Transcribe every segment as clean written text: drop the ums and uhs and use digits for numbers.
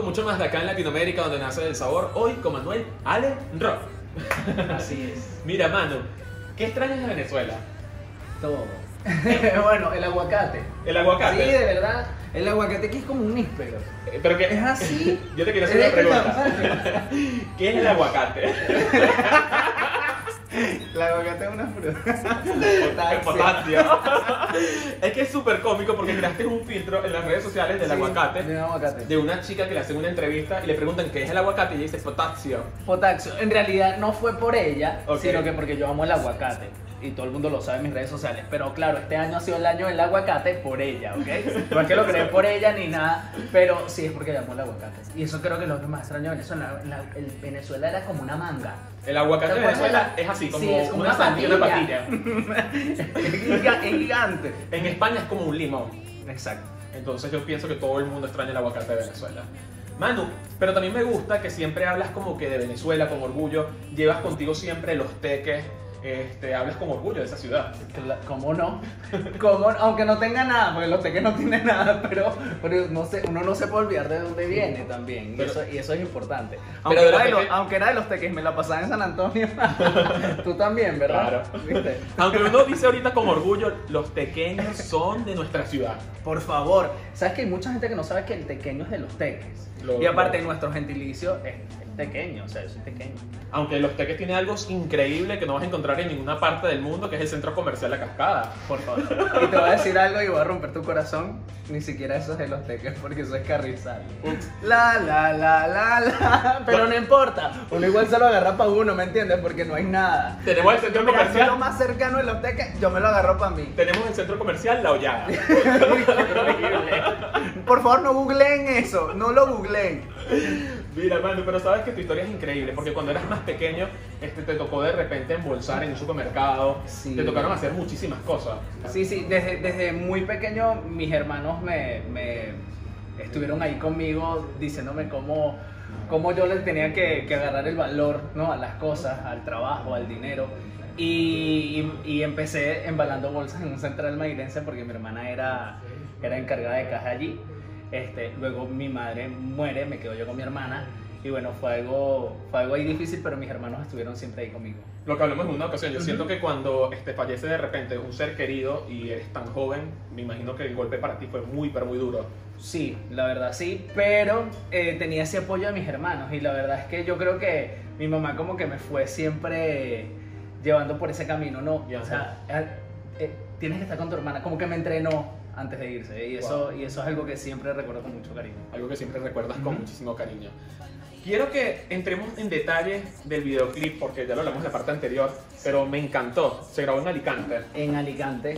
con mucho más de acá en Latinoamérica, donde nace el sabor. Hoy con Manuel Ale Rock. Así es. Mira, Manu, ¿qué extrañas de Venezuela? Todo. Bueno, el aguacate. El aguacate. Sí, de verdad. El aguacate que es como un níspero. Pero que Es así. yo te quiero hacer una pregunta. ¿Qué es el aguacate? El aguacate es una fruta. Potasio. Es que es súper cómico porque creaste un filtro en las redes sociales del aguacate. De un aguacate. De una chica que le hacen una entrevista y le preguntan qué es el aguacate y ella dice potasio. Potasio. En realidad no fue por ella, Ok. sino que porque yo amo el aguacate. Y todo el mundo lo sabe en mis redes sociales. Pero claro, este año ha sido el año del aguacate por ella, ¿ok? No es que lo creé por ella ni nada, pero sí es porque yo amo el aguacate. Y eso creo que es lo que más extraño de Venezuela. El Venezuela era como una manga. El aguacate ¿Te de acuerdas? Venezuela es así, como Sí, es como una sandía, una patilla. Es gigante. En España es como un limón. Exacto. Entonces yo pienso que todo el mundo extraña el aguacate de Venezuela. Manu, pero también me gusta que siempre hablas como que de Venezuela con orgullo, llevas contigo siempre los teques, hablas con orgullo de esa ciudad. ¿Cómo no? Aunque no tenga nada, porque los teques no tienen nada, pero no sé, uno no se puede olvidar de dónde viene también, y eso es importante. Pero Aunque era de los teques, me la pasaba en San Antonio. Tú también, ¿verdad? Claro. ¿Viste? Aunque uno dice ahorita con orgullo, los tequeños son de nuestra ciudad. Por favor, ¿sabes que hay mucha gente que no sabe que el tequeño es de los teques? Y aparte, nuestro gentilicio es tequeño, o sea, yo soy tequeño. Aunque los teques tienen algo increíble que no vas a encontrar en ninguna parte del mundo, que es el centro comercial La Cascada. Por favor. Y te voy a decir algo y voy a romper tu corazón. Ni siquiera eso es de los teques, porque eso es Carrizal. La. Pero no importa. Uno igual se lo agarra para uno, ¿me entiendes? Porque no hay nada. Tenemos el centro Mira, si es comercial. lo más cercano de los teques, yo me lo agarro para mí. Tenemos el centro comercial La Hollada. Por favor, no googleen eso. No lo googleen. Mira, Manu, pero sabes que tu historia es increíble, porque cuando eras más pequeño, te tocó de repente embolsar en un supermercado, Sí. te tocaron hacer muchísimas cosas. Sí, desde muy pequeño mis hermanos me estuvieron ahí conmigo diciéndome cómo yo les tenía que agarrar el valor, ¿no? A las cosas, al trabajo, al dinero. Y empecé embalando bolsas en un central mairense porque mi hermana era encargada de caja allí. Luego mi madre muere, me quedo yo con mi hermana. Y bueno, fue algo ahí difícil, pero mis hermanos estuvieron siempre ahí conmigo. Lo que hablamos en una ocasión, yo siento que cuando fallece de repente un ser querido y eres tan joven, me imagino que el golpe para ti fue muy, pero muy duro. Sí, la verdad sí, pero tenía ese apoyo de mis hermanos y la verdad es que yo creo que mi mamá como que me fue siempre llevando por ese camino, ¿no? Ya. O sea, tienes que estar con tu hermana, como que me entrenó antes de irse y eso es algo que siempre recuerdo con mucho cariño. Algo que siempre recuerdas con muchísimo cariño. Quiero que entremos en detalles del videoclip, porque ya lo hablamos en la parte anterior, pero me encantó. Se grabó en Alicante. En Alicante,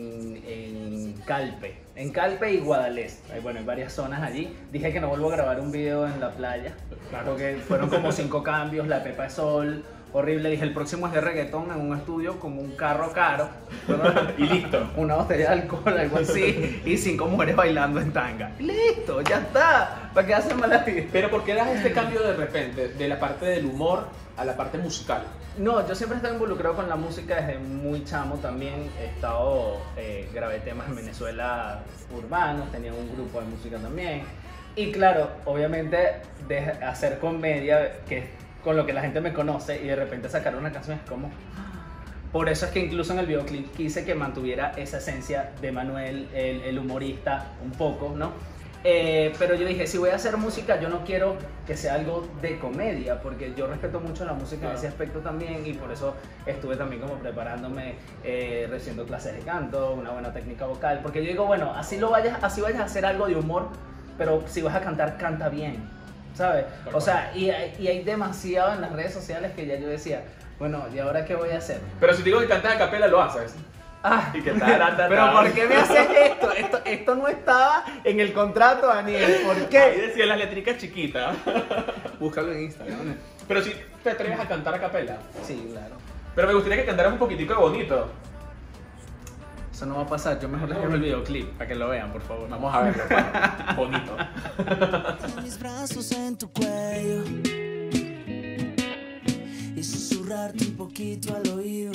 en Calpe y Guadalest. Bueno, hay varias zonas allí. Dije que no vuelvo a grabar un video en la playa, Claro. porque fueron como 5 cambios, la pepa de sol, horrible. Dije, el próximo es de reggaetón en un estudio con un carro caro, ¿verdad? Y listo. Una botella de alcohol, algo así, y 5 mujeres bailando en tanga. Listo, ya está. ¿Para qué hacen mala vida? Pero ¿por qué das este cambio de repente, de la parte del humor a la parte musical? No, yo siempre he estado involucrado con la música desde muy chamo también. He estado, grabé temas en Venezuela urbanos, tenía un grupo de música también. Y claro, obviamente de hacer comedia, que es con lo que la gente me conoce, y de repente sacar una canción es como... Por eso es que incluso en el videoclip quise que mantuviera esa esencia de Manuel, el humorista, un poco, ¿no? Pero yo dije, si voy a hacer música, yo no quiero que sea algo de comedia, porque yo respeto mucho la música en ese aspecto también, y por eso estuve también como preparándome, recibiendo clases de canto, una buena técnica vocal, porque yo digo, bueno, así vayas a hacer algo de humor, pero si vas a cantar, canta bien, ¿sabes? O sea, y hay demasiado en las redes sociales que ya yo decía, bueno, ¿y ahora qué voy a hacer? Pero si te digo que cantas a capela, lo haces. Ah, Y que ta. pero ¿por qué me haces esto? Esto no estaba en el contrato, Daniel. ¿Por Ahí qué? decía las letricas chiquitas. Búscalo en Instagram. Pero si te atreves a cantar a capela. Sí, claro. Pero me gustaría que cantaras un poquitico de bonito. Eso no va a pasar. Yo mejor les llevo el videoclip para que lo vean, por favor. Vamos a verlo. pues. Bonito. Con mis brazos en tu cuello y susurrarte un poquito al oído,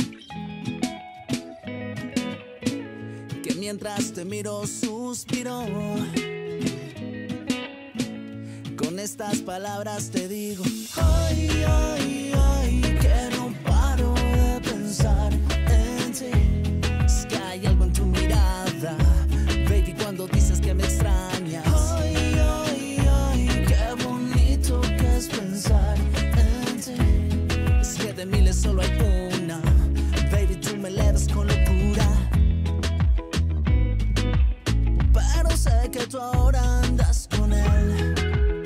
que mientras te miro suspiro con estas palabras te digo. Ay, ay, ay, que no paro de pensar en ti. Es que hay algo en tu mirada, baby, cuando dices que me extrañas. Ay, ay, ay, qué bonito que es pensar en ti. Es que de miles solo hay una, baby, tú me elevas con locura. Pero sé que tú ahora andas con él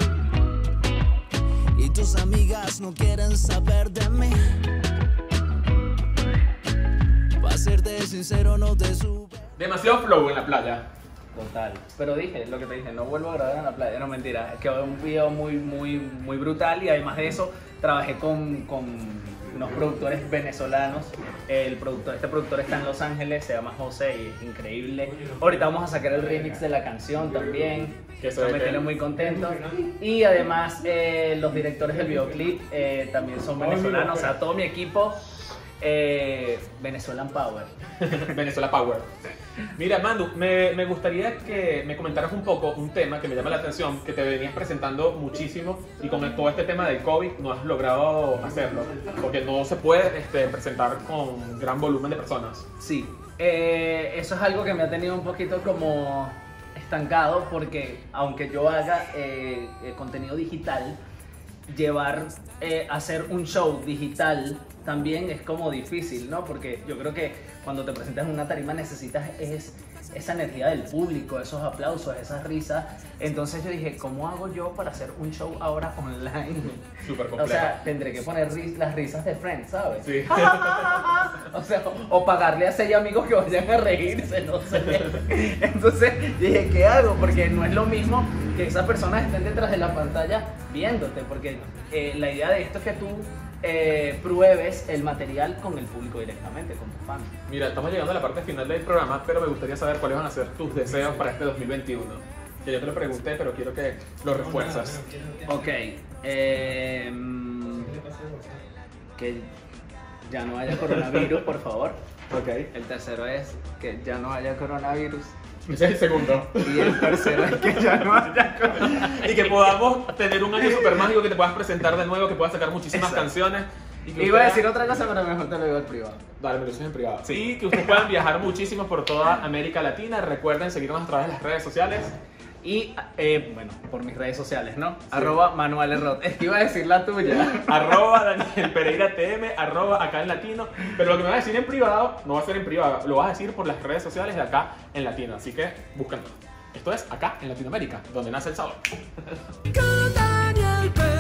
y tus amigas no quieren saber de mí. Para serte sincero, no te sube. Demasiado flow en la playa. Total. Pero dije, lo que te dije, no vuelvo a grabar en la playa, no mentira. Es que fue un video muy brutal y además de eso trabajé con unos productores venezolanos. Este productor está en Los Ángeles, se llama José y es increíble. Ahorita vamos a sacar el remix de la canción también, Que eso me tiene muy contento. Y además los directores del videoclip también son venezolanos, o sea, todo mi equipo Venezuelan Power. Venezuela Power. Mira, Manu, me gustaría que me comentaras un poco un tema que me llama la atención, que te venías presentando muchísimo y con todo este tema del COVID no has logrado hacerlo, porque no se puede presentar con gran volumen de personas. Sí, eso es algo que me ha tenido un poquito como estancado, porque aunque yo haga contenido digital, hacer un show digital también es como difícil, ¿no? Porque yo creo que cuando te presentas en una tarima necesitas esa energía del público, esos aplausos, esas risas. Entonces yo dije, ¿cómo hago yo para hacer un show ahora online? Súper complejo. O sea, tendré que poner las risas de Friends, ¿sabes? Sí. O sea, o pagarle a 6 amigos que vayan a reírse, no sé. Entonces dije, ¿qué hago? Porque no es lo mismo que esas personas estén detrás de la pantalla viéndote, porque la idea de esto es que tú pruebes el material con el público directamente, con tus fans. Mira, estamos llegando a la parte final del programa, pero me gustaría saber cuáles van a ser tus deseos para este 2021. Que yo te lo pregunté, pero quiero que lo refuerzas. Ok, que ya no haya coronavirus, por favor. Ok. El tercero es que ya no haya coronavirus. Ese es el segundo. Y el tercero es que ya no haya coronavirus. Y que podamos tener un año súper mágico, que te puedas presentar de nuevo, que puedas sacar muchísimas Exacto. canciones. Y que Iba a ustedes- decir otra cosa, pero mejor te lo digo al privado. Dale, me lo dices en privado. Y que ustedes puedan viajar muchísimo por toda América Latina. Recuerden seguirnos a través de las redes sociales. Y, bueno, por mis redes sociales, ¿no? @ Manuel Errot. Es que iba a decir la tuya. @Daniel Pereira TM, @acá en latino. Pero lo que me vas a decir en privado, no va a ser en privado, lo vas a decir por las redes sociales de acá en latino. Así que búsquenlo. Esto es acá en Latinoamérica, donde nace el sabor. Con Daniel Pereira.